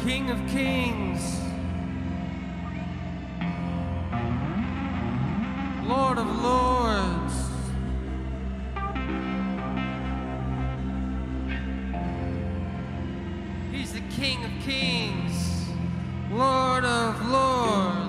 King of Kings, Lord of Lords. He's the King of Kings, Lord of Lords.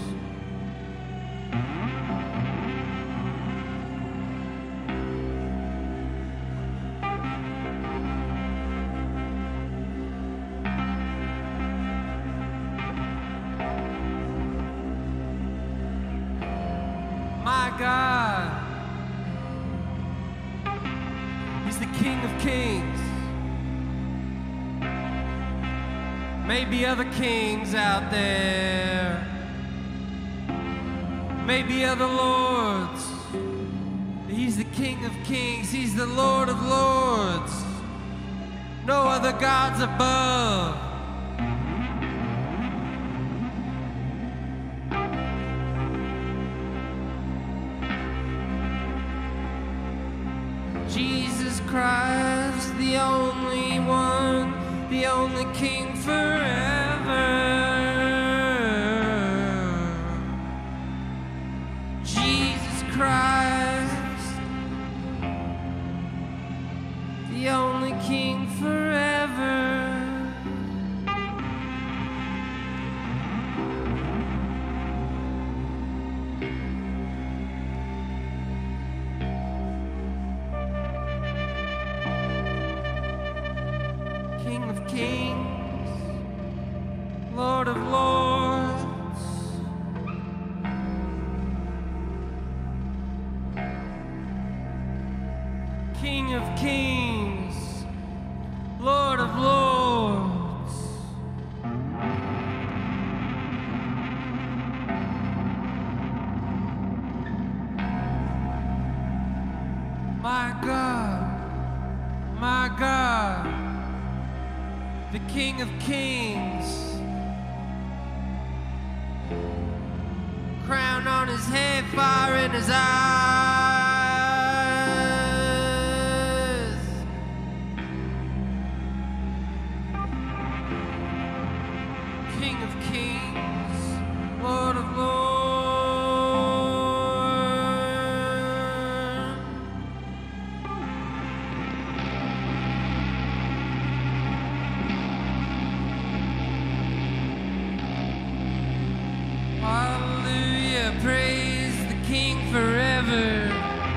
My God, He's the King of Kings. Maybe other kings out there, maybe other lords. He's the King of Kings, He's the Lord of Lords. No other gods above. Jesus Christ, the only one, the only King forever. Jesus Christ, the only King forever. King of Kings, Lord of Lords. King of Kings, Lord of Lords. My God, my God, the King of Kings. Crown on his head, fire in his eyes. King of Kings, Lord of Lords. Hallelujah, praise the King forever.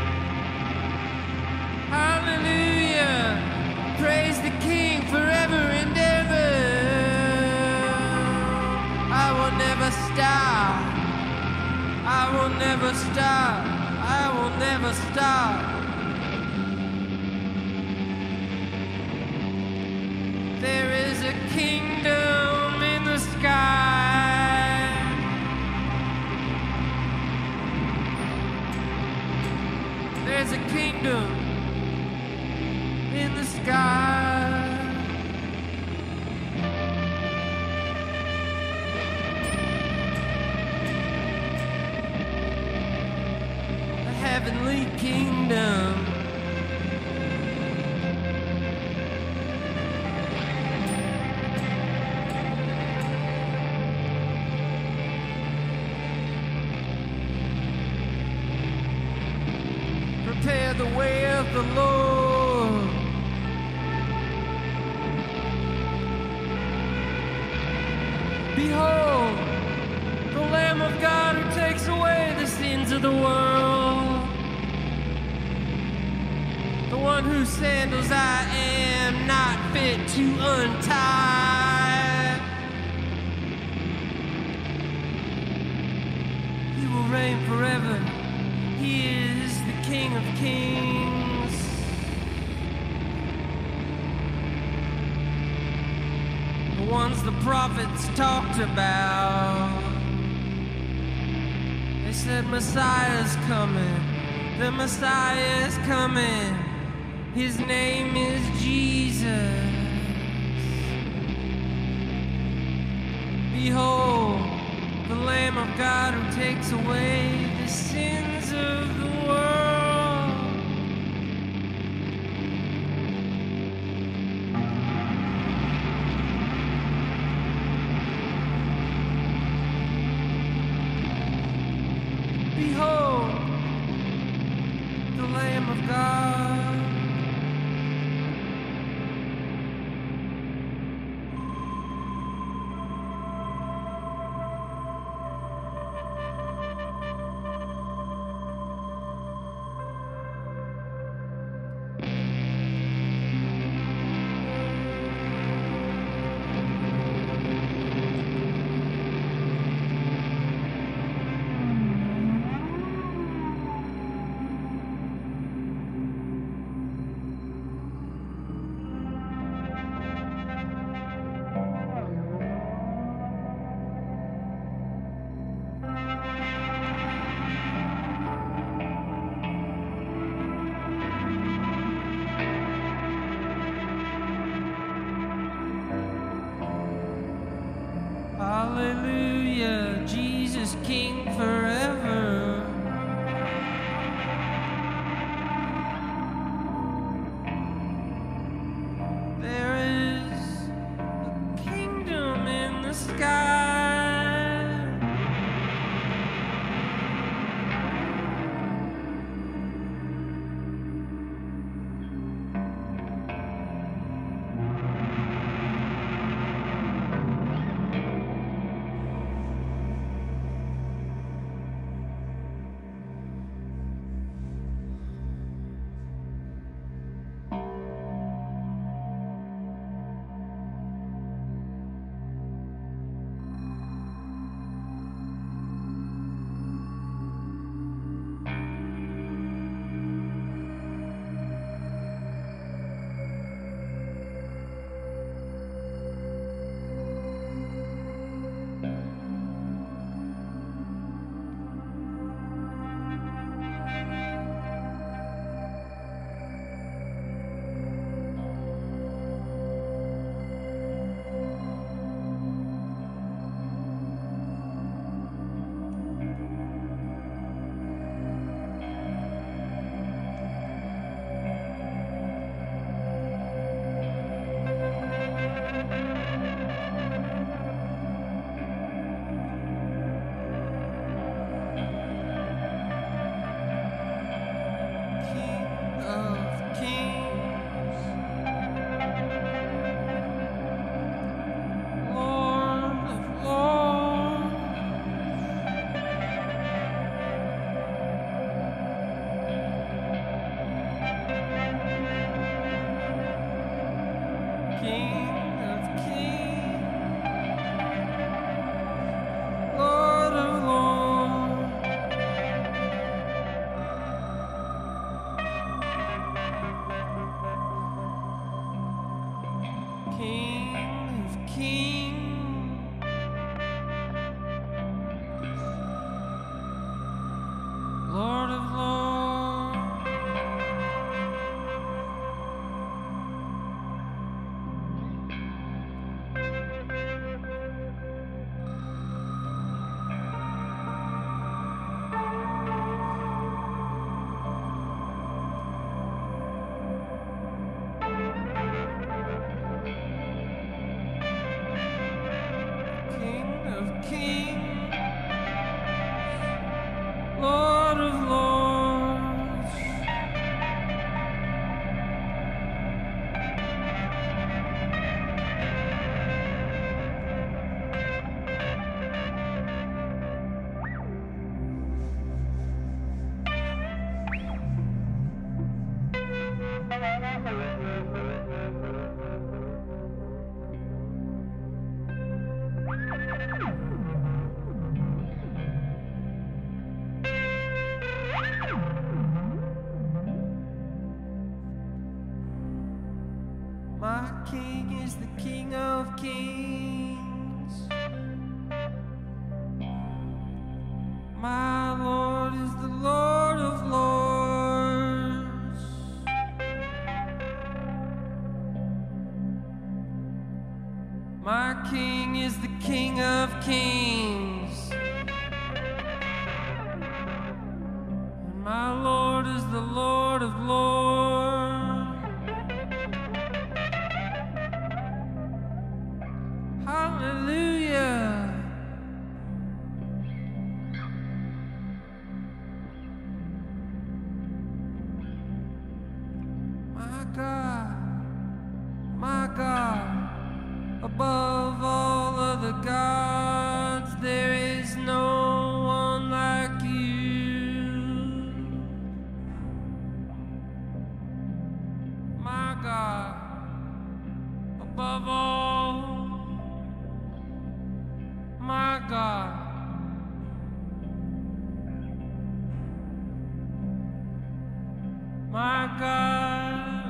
Hallelujah, praise the King forever and ever. I will never stop. I will never stop. I will never stop. There is a kingdom in the sky. There's a kingdom in the sky. A heavenly kingdom. Prepare the way of the Lord. Behold, the Lamb of God who takes away the sins of the world. The one whose sandals I am not fit to untie. He will reign forever. He is the King of Kings. The ones the prophets talked about. They said Messiah's coming. The Messiah is coming. His name is Jesus. Behold, the Lamb of God who takes away the sins of the world. is king forever. There is a kingdom in the sky. My King is the King of Kings. My Lord is the Lord of Lords. My King is the King of Kings. And my Lord is the Lord of Lords. Hallelujah. My God, above all other gods, there is no one like you. My God, above all, my God. My God.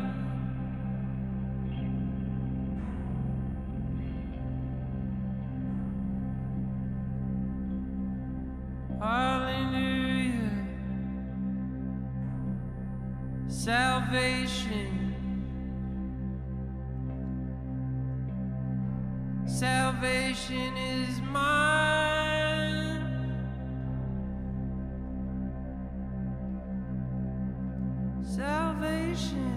Hallelujah. Salvation. Salvation is mine. salvation.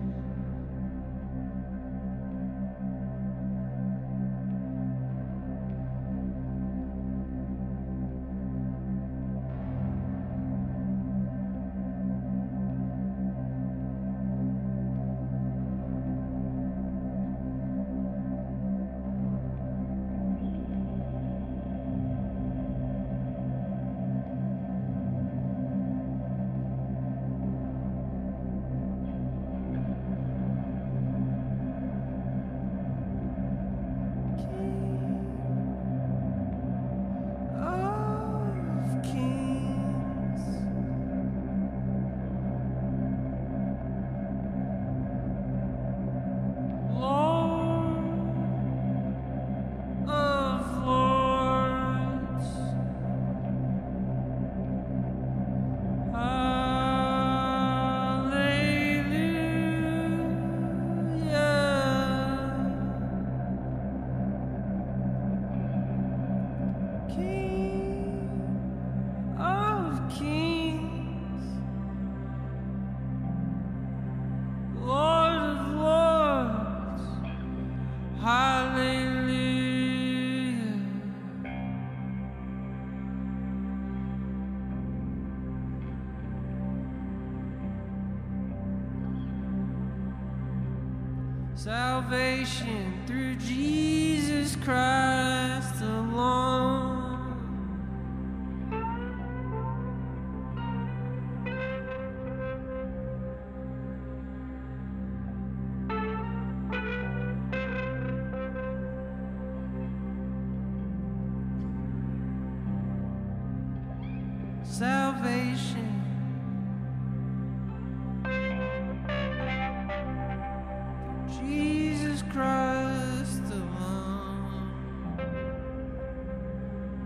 Salvation through Jesus Christ alone. Salvation. Jesus Christ alone.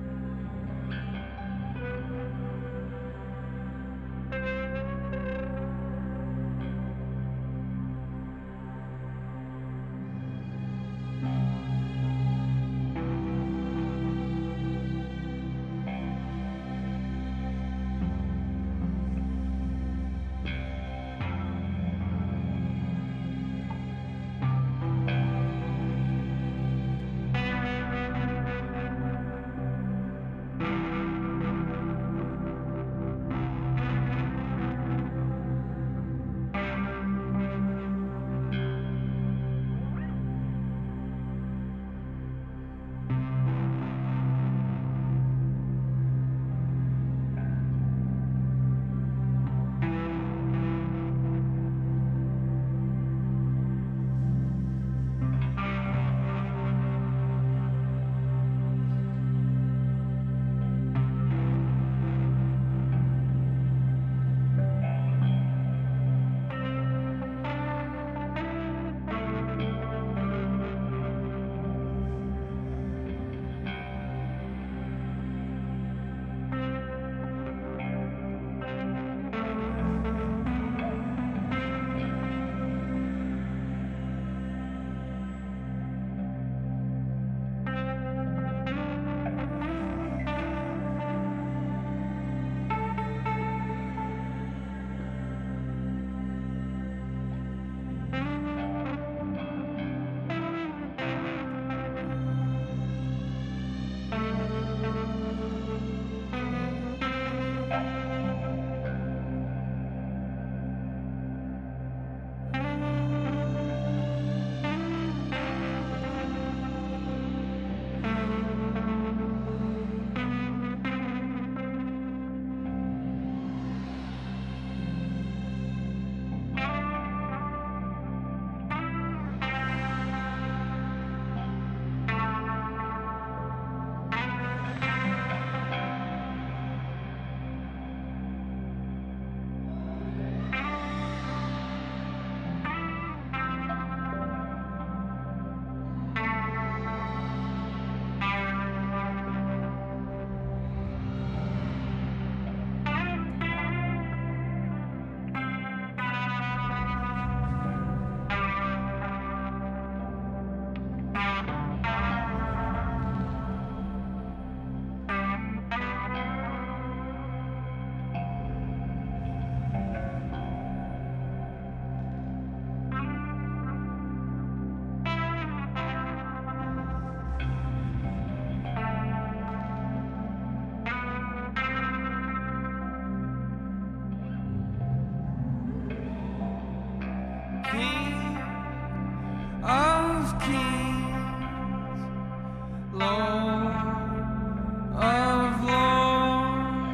kings, Lord of lords,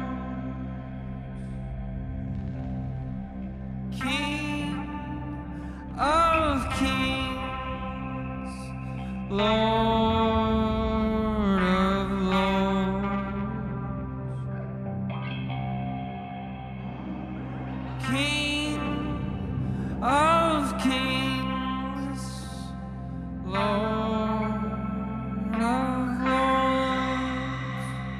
King of kings, Lord of lords, King of kings, Lord of lords.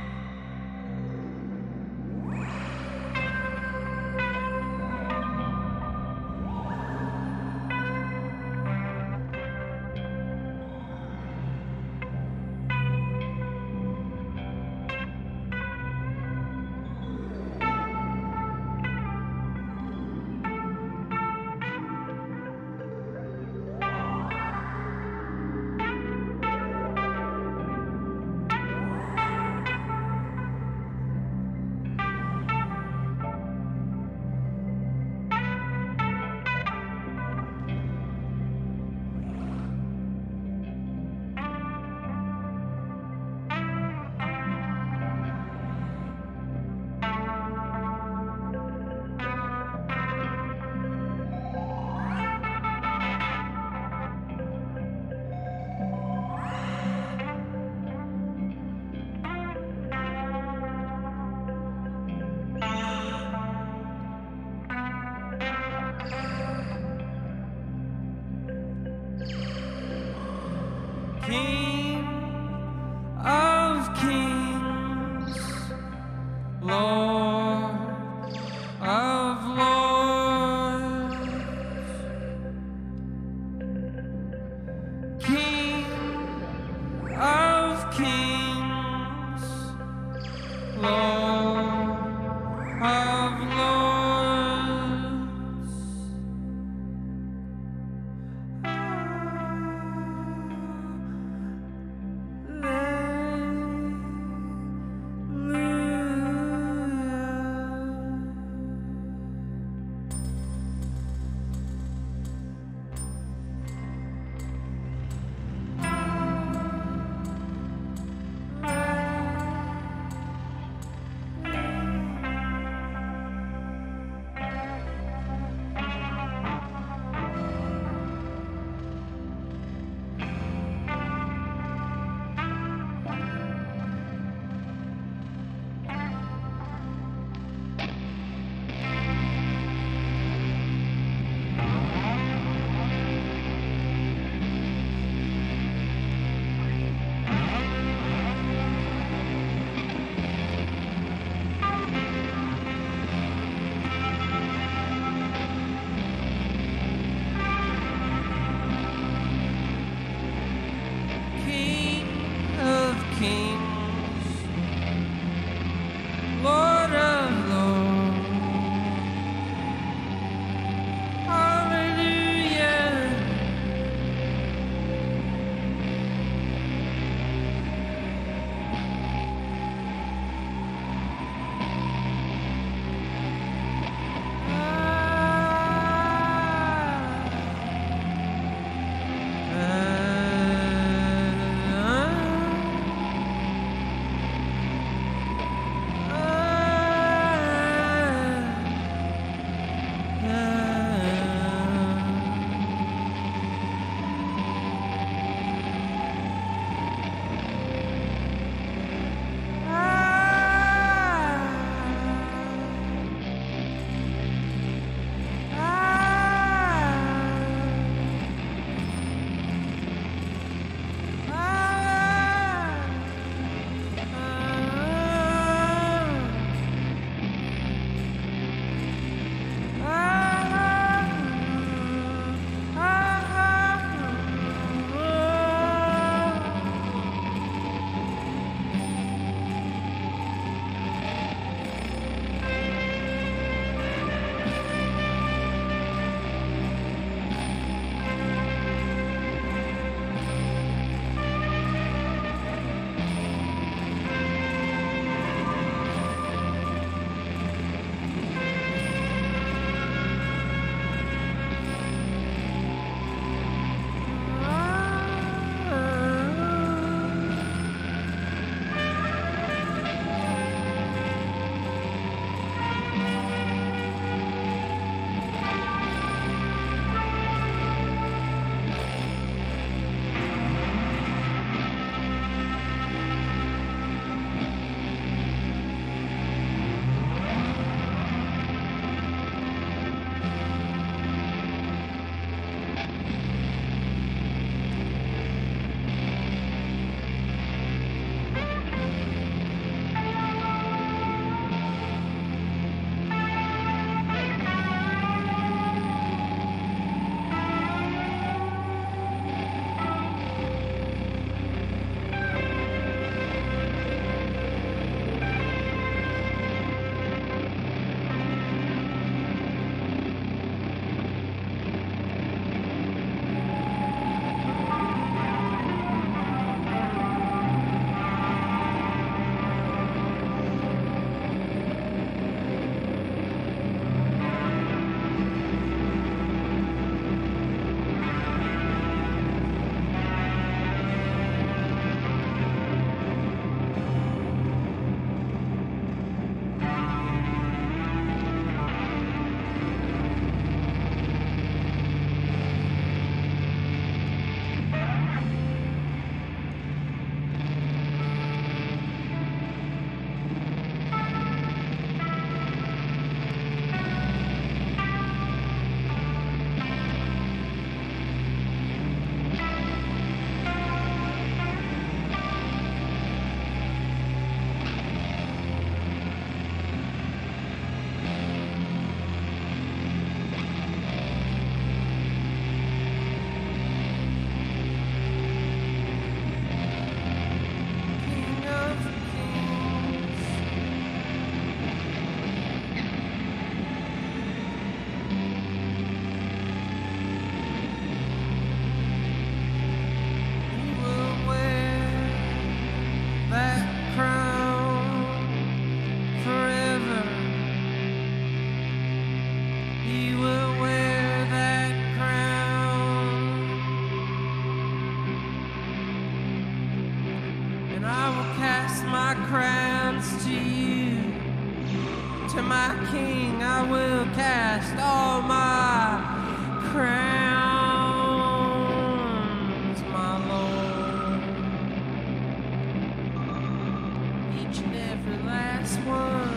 King of kings, Lord of lords, King of kings, Lord of lords. to you. To my King I will cast all my crowns, my Lord. Each and every last one.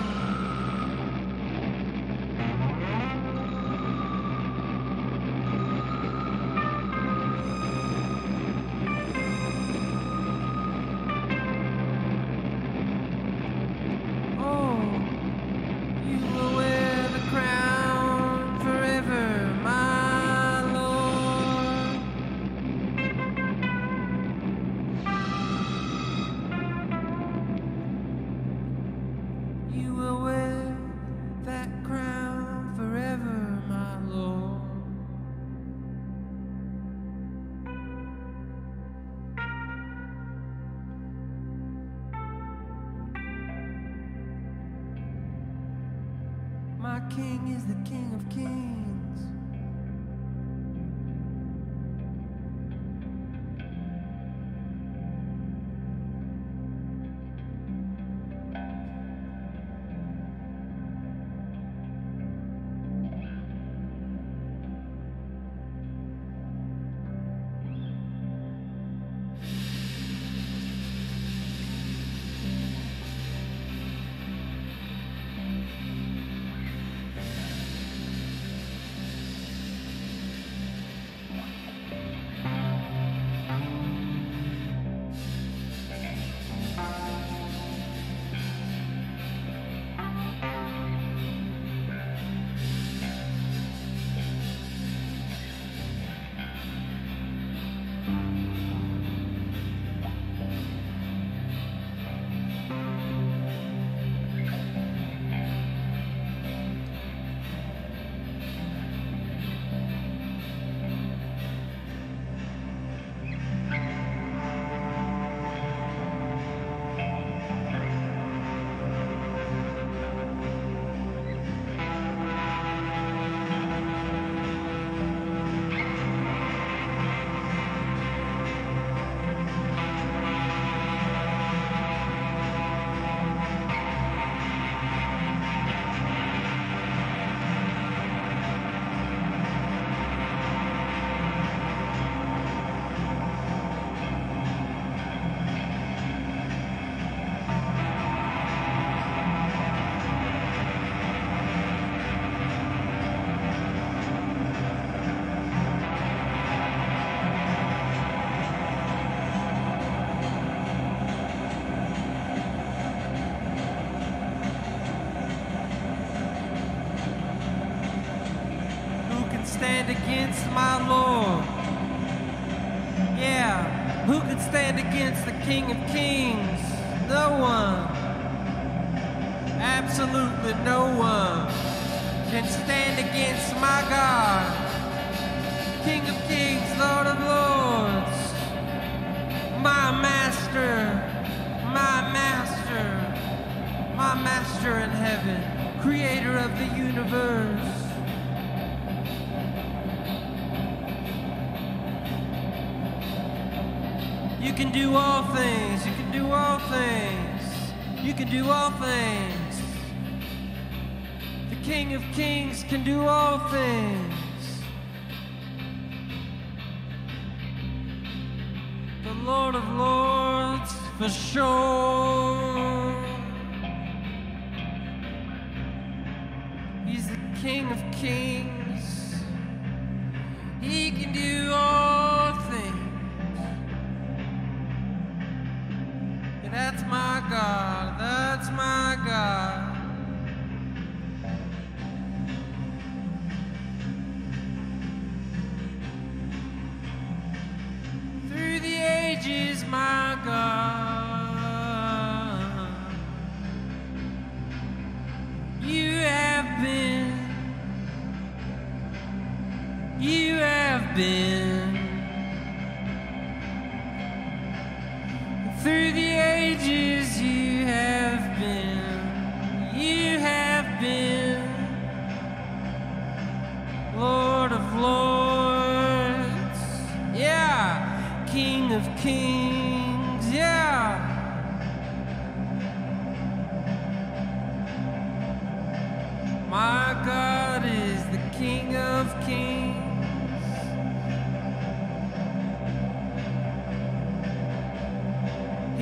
My King is the King of Kings. Stand against my Lord? Yeah, who could stand against the King of Kings? No one. Absolutely no one can stand against my God, King of Kings, Lord of Lords, my master, my master, my master in heaven, creator of the universe. You can do all things, you can do all things, you can do all things. The King of Kings can do all things. The Lord of Lords, for sure. He's the King of Kings. He can do all things. That's my God, that's my God. Through the ages, my God, you have been, you have been. Through the ages you have been, Lord of Lords, yeah, King of Kings, yeah.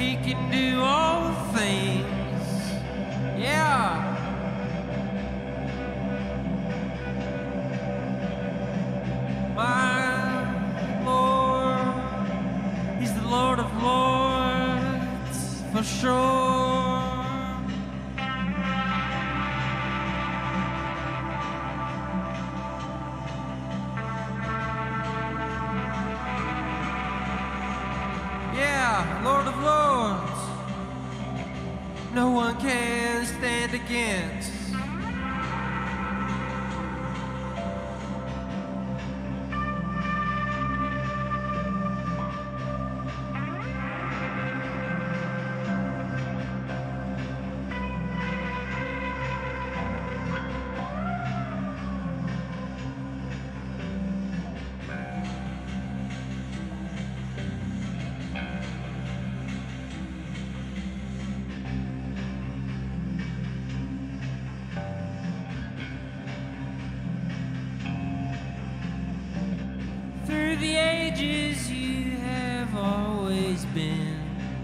He can do all things. Yeah. My Lord, He's the Lord of Lords, for sure. Yeah, Lord of Lords, no one can stand against. Through the ages you have always been.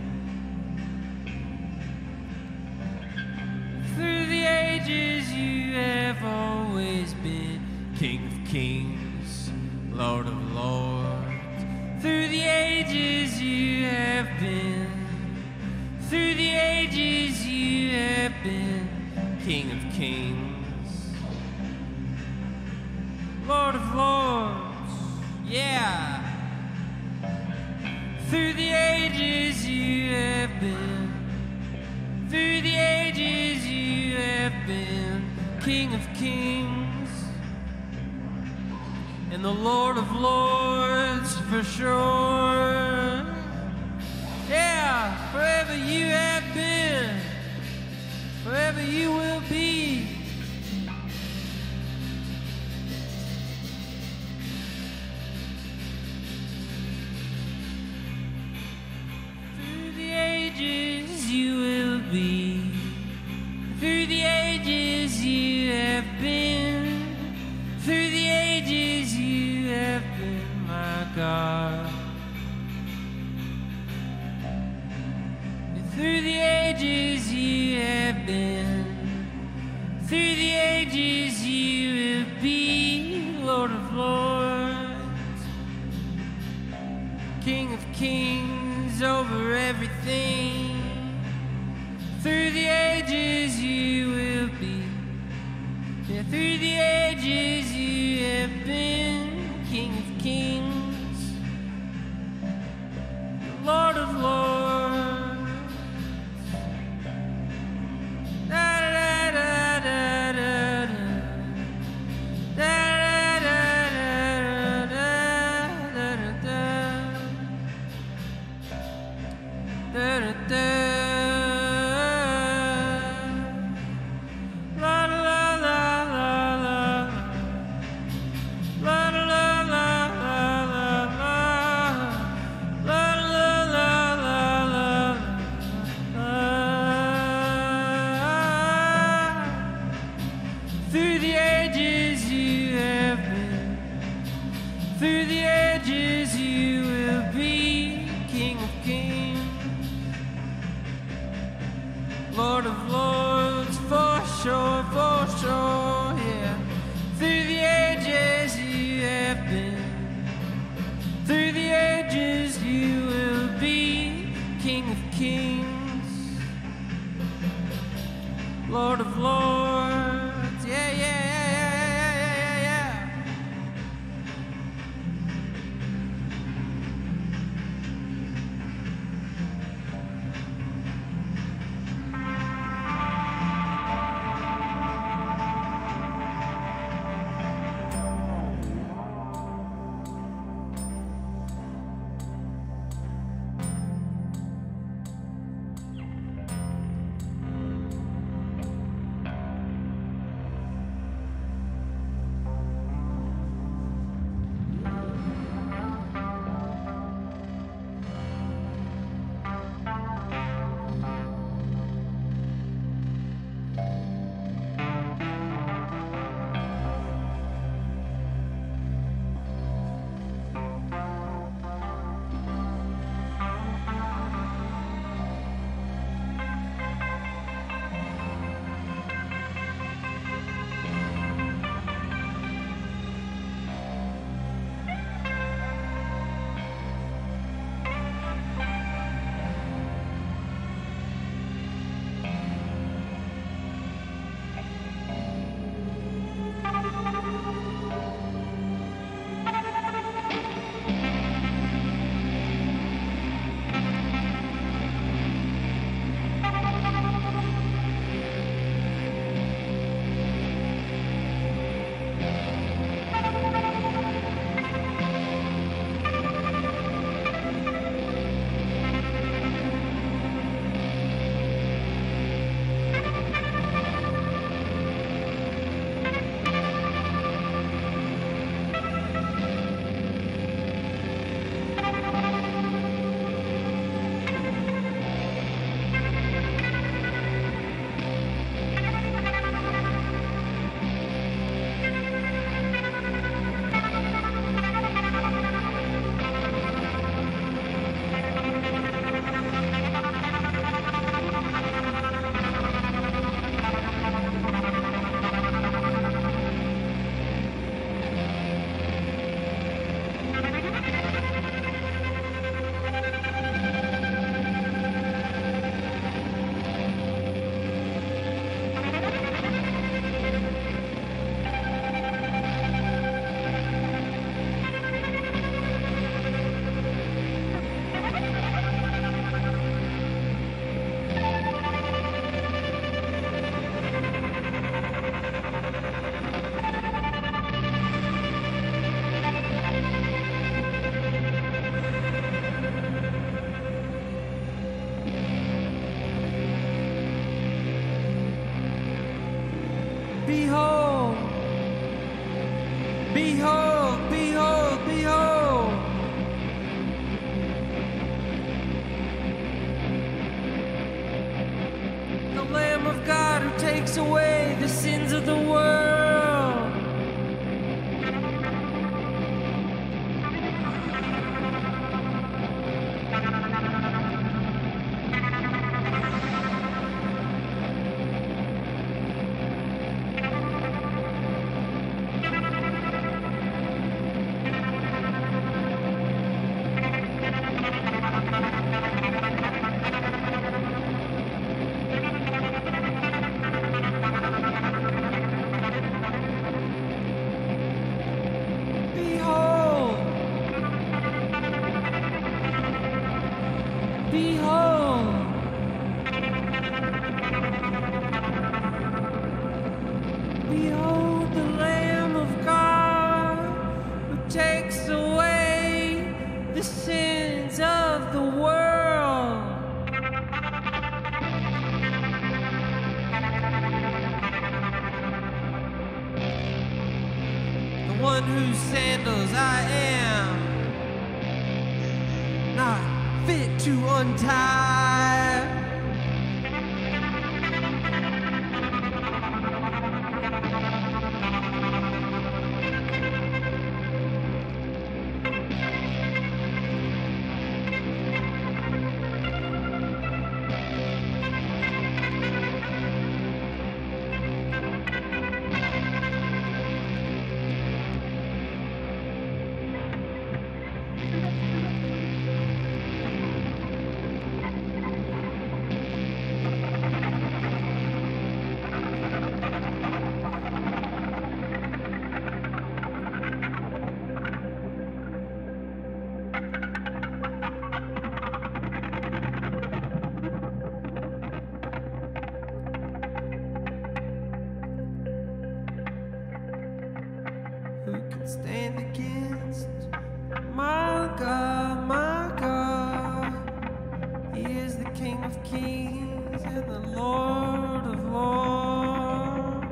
Through the ages you have always been. King of kings, Lord of lords. Through the ages you have been. Through the ages you have been. King of kings, Lord of lords. Yeah. Through the ages you have been. Through the ages you have been. King of kings and the Lord of lords, for sure. Yeah, forever you have been, forever you will be. You will be. Through the ages you have been. Through the ages you have been, my God. Through the ages you have been. Through the ages you will be, Lord of lords, King of kings over everything. Through the ages you will be. Yeah, through the ages you have been, King of kings, Lord of lords. Da da da da da da. Da da da da da da da da da. Through the ages you have been. Through the ages you will be, King of kings, Lord of lords, for sure, yeah. Through the ages you have been. Through the ages you will be, King of kings, Lord of lords. Yeah, yeah, yeah, yeah, yeah, yeah, yeah. sins of the world. Behold, behold the Lamb of God who takes away the sins of the world. The one whose sandals I am not fit to untie. Who can stand against my God, my God? He is the King of Kings and the Lord of Lords.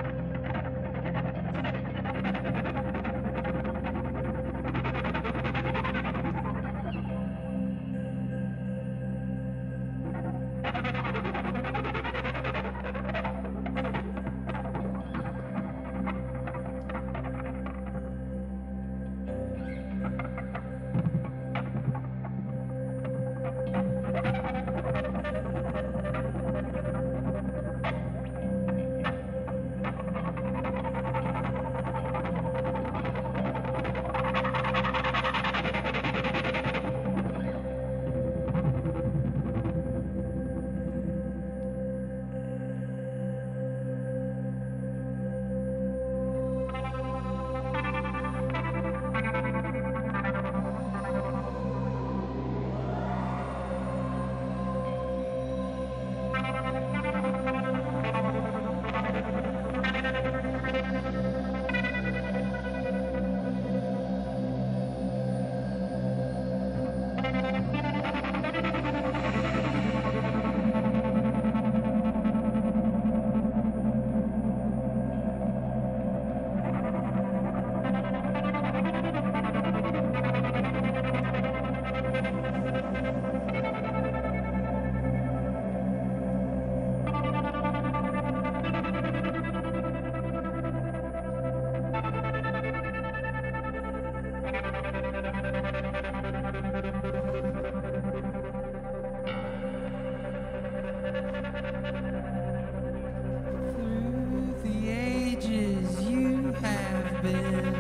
Through the ages you have been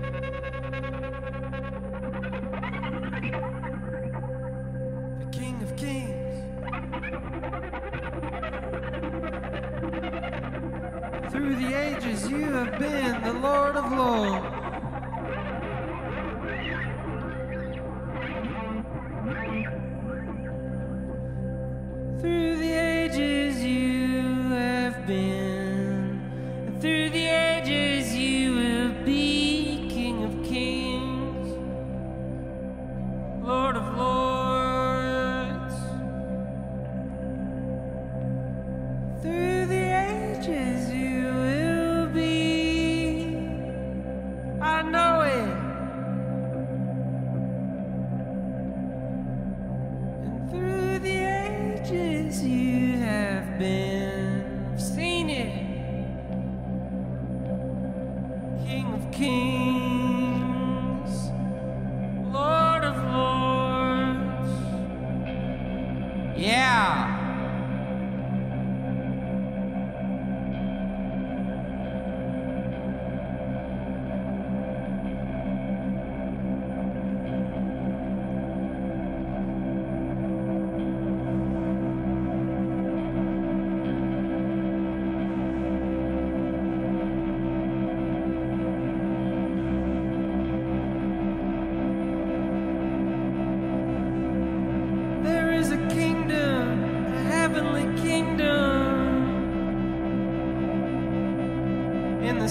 the King of Kings. Through the ages you have been the Lord of Lords. Through the ages you have been, and through the ages you will be King of Kings, Lord of Lords. Through the ages you will be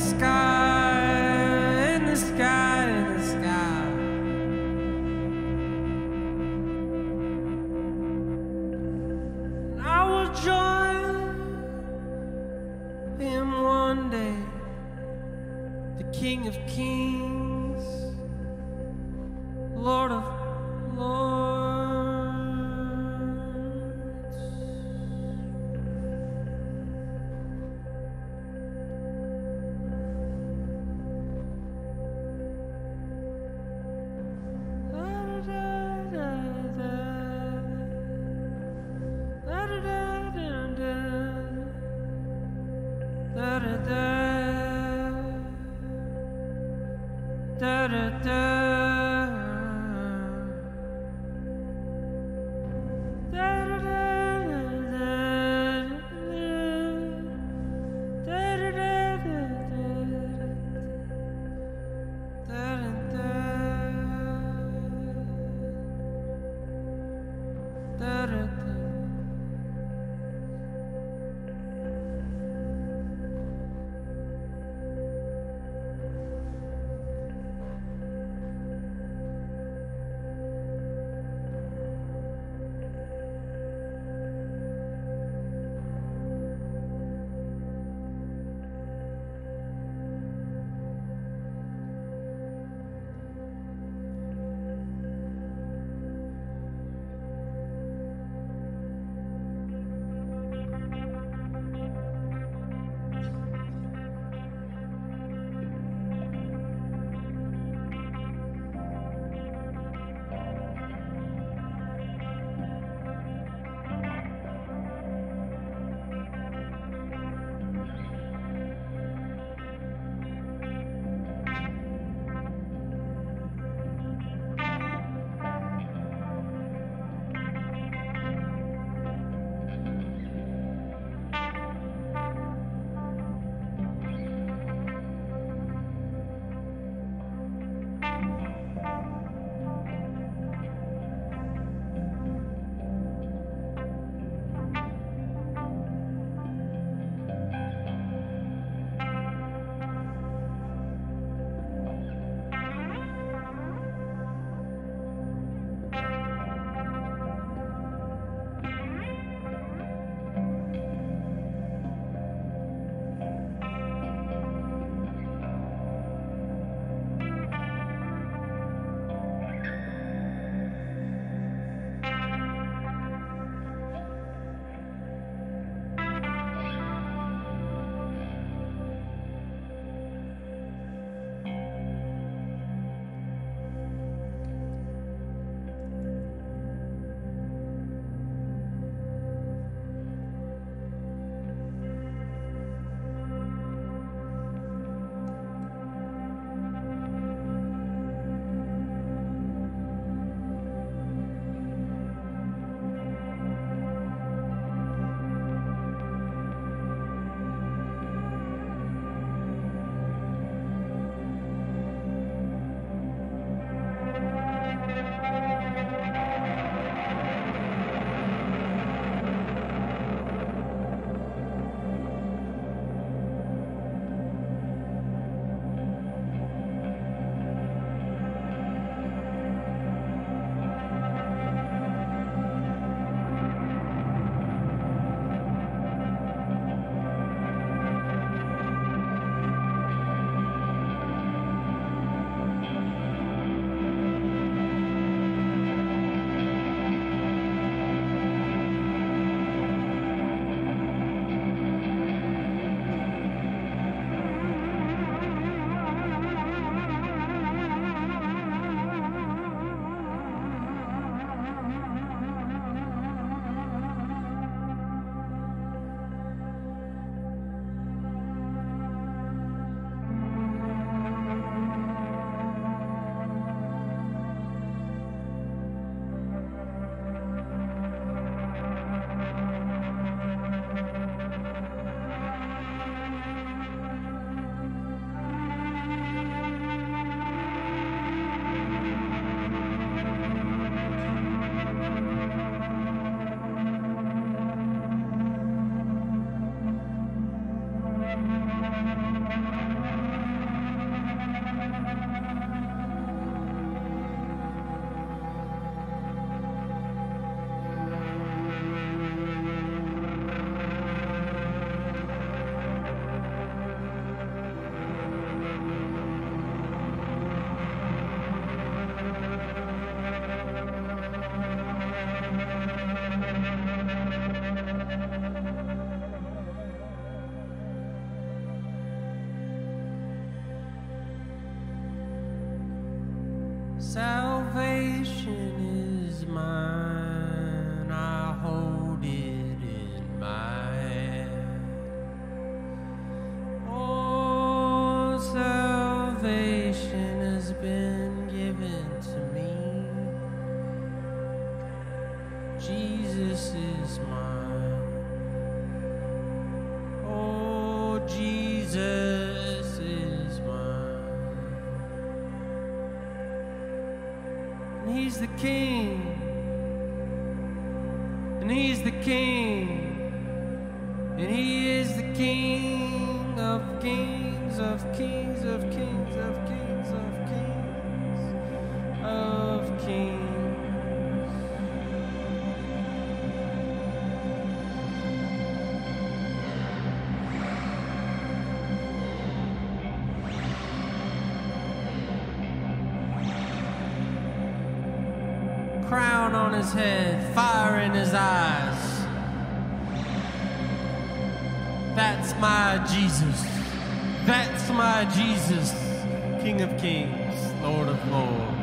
sky, in the sky, in the sky. And I will join him one day, the King of Kings, Lord of Lords. Da da da salvation is mine. I hold it in my hand. Oh, salvation has been given to me. Jesus is mine. Oh, Jesus is mine. And He's the King. And He's the King. And He is the King of kings, of kings, of kings, of kings, of kings, of kings. Crown on his head, fire in his eyes. That's my Jesus. That's my Jesus, King of Kings, Lord of Lords.